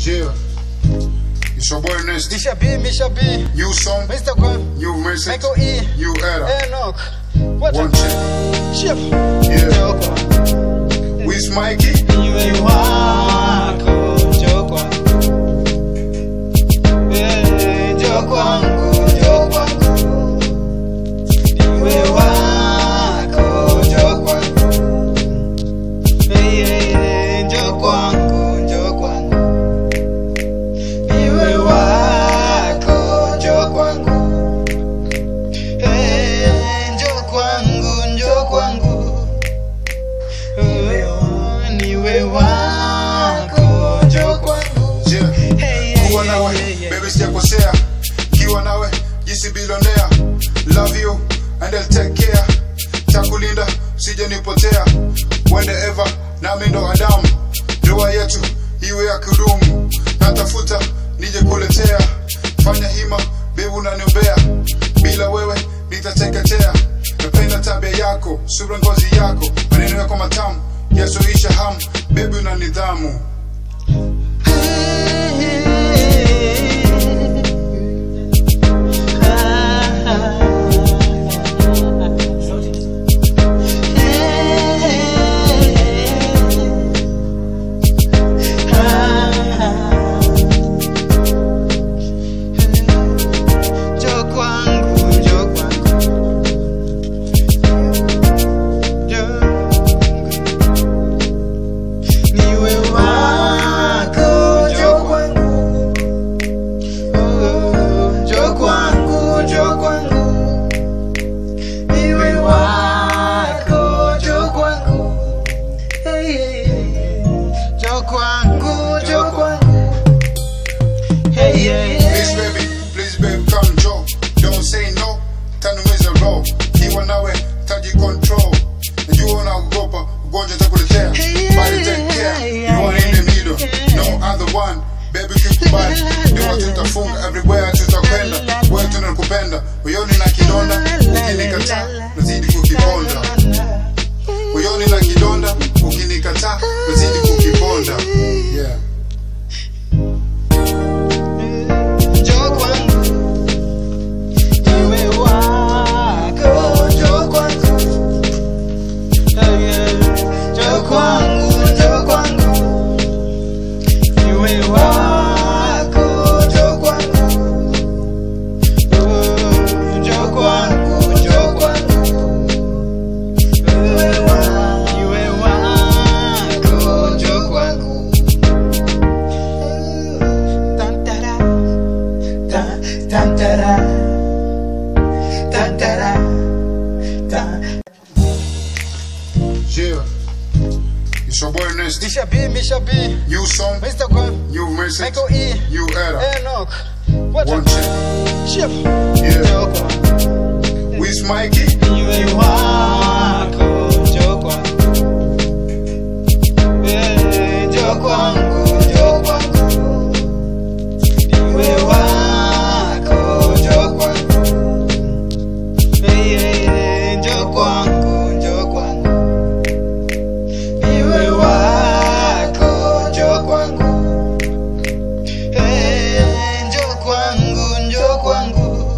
Yeah, it's your boy Nest. Misha B, New song, Mr. Quan, new message, Michael E, new era. Enoch, what One a check. chip. Yeah. Who's Mikey? You wako Jokwa. Jokwa, Jokwa. Iwe wako Jokwa. Jokwa, Jokwa. Iwe wako Jokwa. Jokwangu, Jokwangu. Niwe wako Jokwangu. Yeah. Kuwa nawe, baby sijakosea. Kiwa nawe, jisi bilionea. Love you and I'll take care. Takulinda, usije nipotea. Whenever, nami ndo Adamu. Dua yetu, iwe ya kudumu. Natafuta, nije kuletea. Fanya hima, baby unaniombea. Bila wewe, nitateketea. Napenda tabia yako, sura ngozi yako. Maneno yako matamu, yasoisha hamu. Baby una nidhamu. Please baby, come Joe. Don't say no, tanumiza roll. Kiwa nawe, taji control. Najua unaogopa, ugonjwa takuletea. Body take care, you are in the middle. No other one, baby kikubali. Ndio tutafunga everywhere tutakwenda. Wewe tunakupenda, moyoni na kidonda. Ukinikataa, nazidi kukiponda. Moyoni na kidonda, ukinikataa, nazidi kukiponda. Yeah. Yeah, it's your boy Nest. Misha B, New song, Mr. Quan, new message, Michael E, new era. Enoch, what One a check. chip. Yeah. Who's Mikey? You wako Jokwa. Jokwangu, Jokwangu. Iwe wako Jokwangu. Jokwangu, Jokwangu. Iwe wako Jokwangu. Jokwangu, Jokwangu.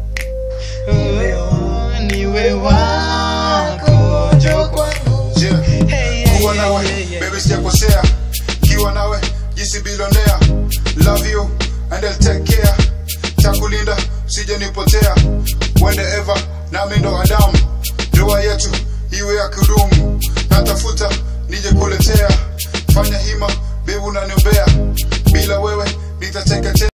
Niwe wako Jokwangu. Yeah. Kuwa nawe, baby sijakosea. Kiwa nawe, jisi bilionea. Love you and I'll take care. Takulinda, usije nipotea. Whenever, nami ndo Adamu. Dua yetu, iwe ya kudumu. Natafuta, nije kuletea. Fanya hima, baby unaniombea. Bila wewe, nitateketea.